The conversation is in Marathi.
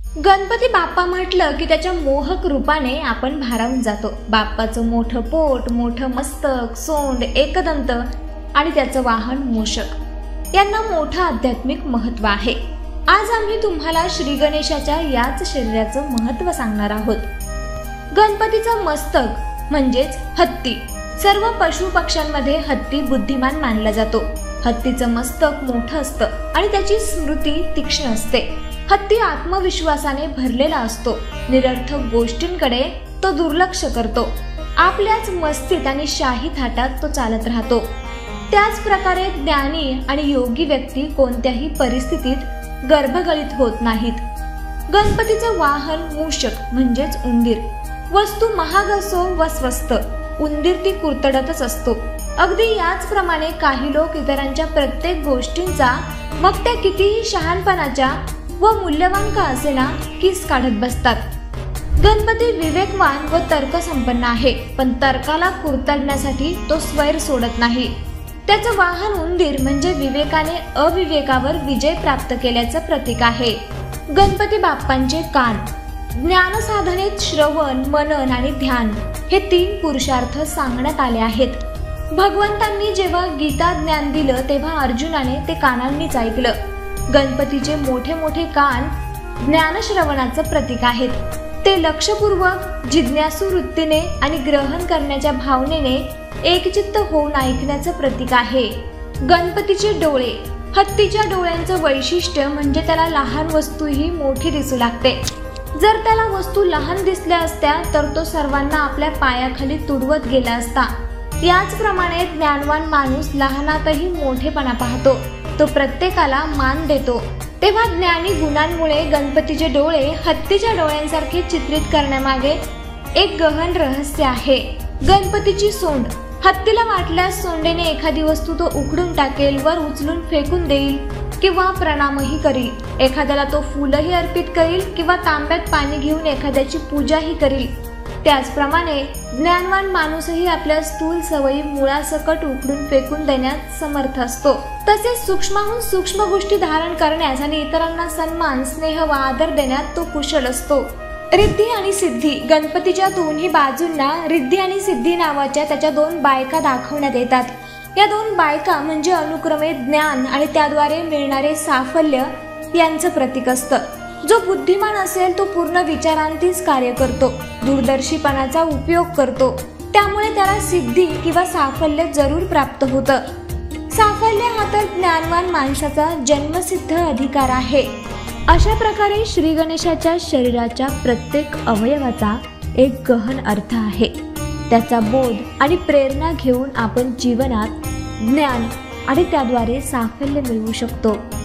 गणपती बाप्पा म्हटलं की त्याच्या मोहक रूपाने आपण भारावून जातो। बाप्पाचं मोठं पोट, मोठं मस्तक, सोंड, एकदंत आणि त्याचं वाहन मूषक यांना मोठं आध्यात्मिक महत्त्व आहे। आज आम्ही तुम्हाला श्री गणेशाच्या याच शरीराचं महत्त्व सांगणार आहोत। गणपतीचं मस्तक म्हणजेच हत्ती। सर्व पशु पक्ष्यांमध्ये हत्ती बुद्धिमान मानला जातो। हत्तीचं मस्तक मोठं असतं आणि त्याची स्मृती तीक्ष्ण असते। हत्ती आत्मविश्वासाने भरलेला असतो। निरर्थक गोष्टींकडे तो दुर्लक्ष करतो। आपल्याच मस्तीत आणि शाही थाटात तो चालत राहतो। त्याच प्रकारे ज्ञानी आणि योगी व्यक्ती कोणत्याही परिस्थितीत गर्भगळित होत नाहीत। गणपतीचं वाहन मूषक म्हणजेच उंदीर। वस्तू महाग असो व स्वस्त, उंदीर ती कुरतडतच असतो। अगदी याचप्रमाणे काही लोक इतरांच्या प्रत्येक गोष्टींचा, मग त्या कितीही शहाणपणाच्या व मूल्यवान का असेना, किस काढत बसतात। गणपती विवेकवान व तर्कसंपन्न आहे, पण तर्काला कुरतडण्यासाठी तो स्वैर सोडत नाही। त्याचं वाहन उंदीर म्हणजे विवेकाने अविवेकावर विजय प्राप्त केल्याचं प्रतीक आहे। गणपती बाप्पांचे कान। ज्ञानसाधनेत श्रवण, मनन आणि ध्यान हे 3 पुरुषार्थ सांगण्यात आले आहेत। भगवंतांनी जेव्हा गीता ज्ञान दिलं तेव्हा अर्जुनाने ते कानांनीच ऐकलं। गणपतीचे मोठे मोठे कान ज्ञानश्रवणाचं प्रतीक आहेत। ते लक्षपूर्वक, जिज्ञासू वृत्तीने आणि ग्रहण करण्याच्या भावनेने एकचित्त होऊन ऐकण्याचं प्रतीक आहे। गणपतीचे डोळे। हत्तीच्या डोळ्यांचं वैशिष्ट्य म्हणजे त्याला लहान वस्तूही मोठी दिसू लागते। जर त्याला वस्तू लहान दिसल्या असत्या तर तो सर्वांना आपल्या पायाखाली तुडवत गेला असता। याचप्रमाणे ज्ञानवान माणूस लहानातही मोठेपणा पाहतो, तो प्रत्येकाला मान देतो। तेव्हा ज्ञानी गुणांमुळे गणपतीचे डोळे हत्तीच्या डोळ्यांसारखे चित्रित करण्यामागे एक गहन रहस्य आहे। गणपतीची सोंड। हत्तीला वाटल्यास सोंडेने एखादी वस्तू तो उखडून टाकेल, वर उचलून फेकून देईल किंवा प्रणामही करील। एखाद्याला तो फुलही अर्पित करील किंवा तांब्यात पाणी घेऊन एखाद्याची पूजाही करील। त्याचप्रमाणे ज्ञानवान माणूसही आपल्या स्थूल सवयी मुळासकट उखडून फेकून देण्यात समर्थ असतो। तसेच सूक्ष्माहून सूक्ष्म गोष्टी धारण करण्यास आणि इतरांना सन्मान, स्नेह व आदर देण्यात तो कुशल असतो। रिद्धी आणि सिद्धी। गणपतीच्या दोन्ही बाजूंना रिद्धी आणि सिद्धी नावाच्या त्याच्या 2 बायका दाखवण्यात येतात। या 2 बायका म्हणजे अनुक्रमे ज्ञान आणि त्याद्वारे मिळणारे साफल्य यांचं प्रतीक असतं। जो बुद्धिमान असेल तो पूर्ण विचारांतीच कार्य करतो, दूरदर्शीपणाचा उपयोग करतो, त्यामुळे त्याला सिद्धी किंवा साफल्य जरूर प्राप्त होतं। साफल्य हा तर ज्ञानवान माणसाचा जन्मसिद्ध अधिकार आहे। अशा प्रकारे श्री गणेशाच्या शरीराच्या प्रत्येक अवयवाचा एक गहन अर्थ आहे। त्याचा बोध आणि प्रेरणा घेऊन आपण जीवनात ज्ञान आणि त्याद्वारे साफल्य मिळवू शकतो।